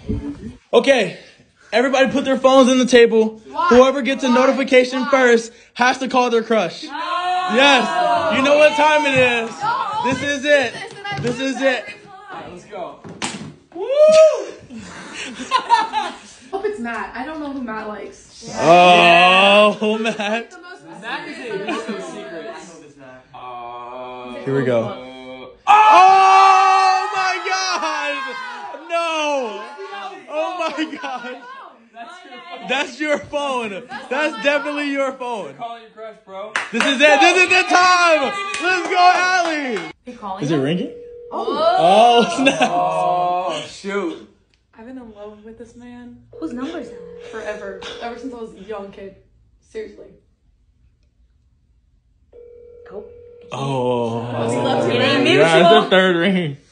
Okay, everybody put their phones on the table. Whoever gets a notification first has to call their crush. Yes, you know what time it is. This is it. This is it. Alright, let's go. Woo! Hope it's Matt. I don't know who Matt likes. Oh, Matt. Matt is a book of secrets. I know this Matt. Here we go. Oh my God! No! Oh my God! That's your phone. That's definitely your phone. Call your crush, bro. This is it. This is the time. Let's go, Allie. Is it ringing? Oh, snap. Oh, shoot. I've been in love with this man Whose number is that? forever. Ever since I was a young kid. Seriously. Oh. Oh. He left you. Yeah, it's the third ring.